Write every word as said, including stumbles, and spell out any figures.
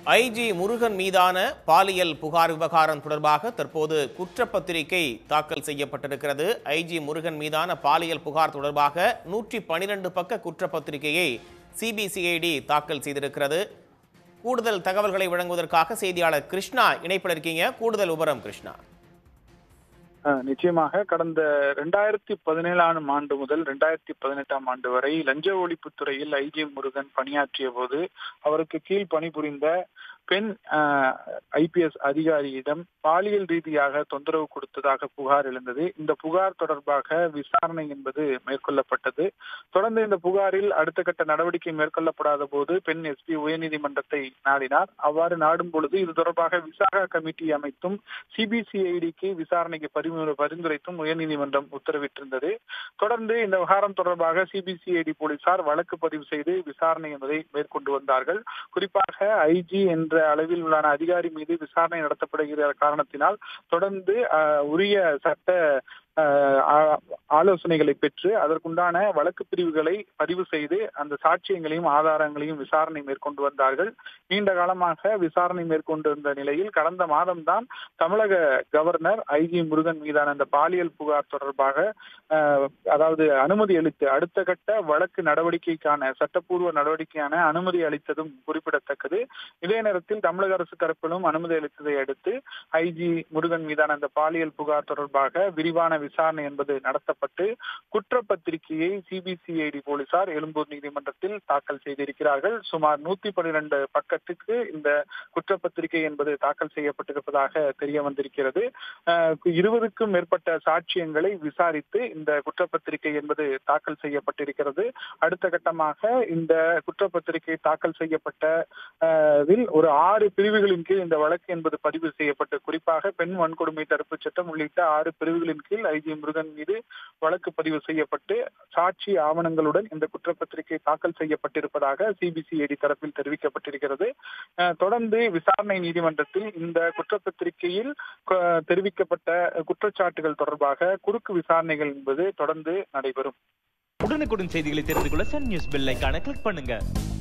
IG Murugan மீதான பாலியல் புகார் விவகாரம் தொடர்பாக தற்போது குற்றப்பத்திரிகை தாக்கல் செய்யப்பட்டிருக்கிறது. ஐஜி முருகன் மீதான பாலியல் புகார் தொடர்பாக நூற்றி பனிரெண்டு பக்க குற்றப்பத்திரிகையை சிபிசிஐடி தாக்கல் செய்திருக்கிறது. கூடுதல் தகவல்களை வழங்குவதற்காக செய்தியாளர் கிருஷ்ணா இணைப்பில் இருக்கீங்க. கூடுதல் விவரம் கிருஷ்ணா. நிச்சயமாக கடந்த இரண்டாயிரத்தி பதினேழாம் ஆண்டு முதல் இரண்டாயிரத்தி பதினெட்டாம் ஆண்டு வரை லஞ்ச ஒழிப்புத்துறையில் ஐஜி முருகன் பணியாற்றிய போது அவருக்கு கீழ் பணிபுரிந்த பெண் ஐபிஎஸ் அதிகாரியிடம் பாலியல் ரீதியாக தொந்தரவு கொடுத்ததாக புகார் எழுந்தது. இந்த புகார் தொடர்பாக விசாரணை என்பது மேற்கொள்ளப்பட்டது. தொடர்ந்து இந்த புகாரில் அடுத்த கட்ட நடவடிக்கை மேற்கொள்ளப்படாத போது பெண் எஸ்பி உயர்நீதிமன்றத்தை நாடினார். அவ்வாறு நாடும் பொழுது இது தொடர்பாக விசாரணை கமிட்டி அமைத்தும் சிபிசிஐடிக்கு விசாரணைக்கு பரிந்துரைத்தும் உயர்நீதிமன்றம் உத்தரவிட்டிருந்தது. தொடர்ந்து இந்த விவகாரம் தொடர்பாக சிபிசிஐடி போலீசார் வழக்கு பதிவு செய்து விசாரணை என்பதை மேற்கொண்டு வந்தார்கள். குறிப்பாக ஐஜி என்ற அளவில் உள்ள அதிகாரி மீது விசாரணை நடத்தப்படுகிற காரணத்தினால் தொடர்ந்து உரிய சட்ட ஆலோசனைகளை பெற்று அதற்குண்டான வழக்கு பிரிவுகளை பதிவு செய்து அந்த சாட்சியங்களையும் ஆதாரங்களையும் விசாரணை மேற்கொண்டு வந்தார்கள். நீண்ட காலமாக விசாரணை மேற்கொண்டு வந்த நிலையில் கடந்த மாதம்தான் தமிழக கவர்னர் ஐஜி முருகன் மீதான அந்த பாலியல் புகார் தொடர்பாக அதாவது அனுமதி அளித்து அடுத்த கட்ட வழக்கு நடவடிக்கைக்கான சட்டப்பூர்வ நடவடிக்கையான அனுமதி அளித்ததும் குறிப்பிடத்தக்கது. இதே நேரத்தில் தமிழக அரசு தரப்பிலும் அனுமதி அளித்ததை அடுத்து ஐஜி முருகன் மீதான அந்த பாலியல் புகார் தொடர்பாக விரிவான விசாரணை என்பது நடத்தப்பட்டு குற்றப்பத்திரிகையை சிபிசிஐடி போலீசார் எழும்பூர் நீதிமன்றத்தில் தாக்கல் செய்திருக்கிறார்கள். சுமார் நூத்தி பன்னிரண்டு பக்கத்துக்கு இந்த குற்றப்பத்திரிகை என்பது தாக்கல் செய்யப்பட்டிருப்பதாக தெரிய வந்திருக்கிறது. இருபதுக்கும் மேற்பட்ட சாட்சியங்களை விசாரித்து இந்த குற்றப்பத்திரிகை என்பது தாக்கல் செய்யப்பட்டிருக்கிறது. அடுத்த கட்டமாக இந்த குற்றப்பத்திரிகை தாக்கல் செய்யப்பட்ட ஒரு ஆறு பிரிவுகளின் கீழ் இந்த வழக்கு என்பது பதிவு செய்யப்பட்டு குறிப்பாக பெண் வன்கொடுமை தடுப்பு சட்டம் உள்ளிட்ட ஆறு பிரிவுகளின் கீழ் ஐஜி முருகன் மீது வழக்கு பதிவு செய்யப்பட்டு சாட்சி ஆவணங்களுடன் இந்த குற்றப்பத்திரிகை தாக்கல் செய்யப்பட்டிருப்பதாக சிபிசிஐடி தரப்பில் தெரிவிக்கப்பட்டிருக்கிறது. தொடர்ந்து விசாரணை நீதிமன்றத்தில் இந்த குற்றப்பத்திரிகையில் தெரிவிக்கப்பட்ட குற்றச்சாட்டுகள் தொடர்பாக குறுக்கு விசாரணைகள் என்பது தொடர்ந்து நடைபெறும். உடனுக்குடன் செய்திகளை தெரிந்து கொள்ள சன் நியூஸ் பெல் ஐகானை கிளிக் பண்ணுங்க.